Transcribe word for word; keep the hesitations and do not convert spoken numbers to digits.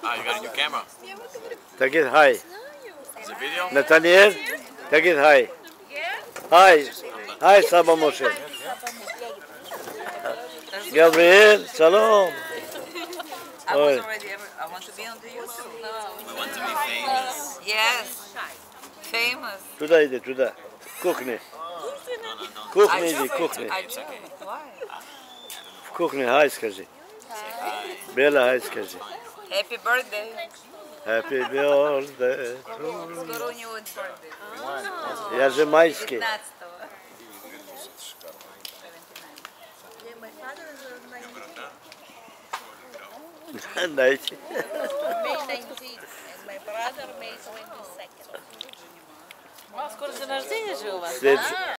Ah, you got a new camera. Take it high. Is it video? Nathaniel, take it high. Hi. Hi, Saba Moshe. Gabriel, shalom. I was already, I want to be on the YouTube now. We want to be famous. Yes, famous. Туда иди, туда. В кухне. В кухне иди, в кухне. I tried. Why? В кухне хай скажи. Бела хай скажи. Happy birthday. Happy birthday. Скоро у него birthday. Я же майский. пятнадцатого. Знаете. May nineteenth, and my brother May twenty-second. Скоро день рождения же у вас, След-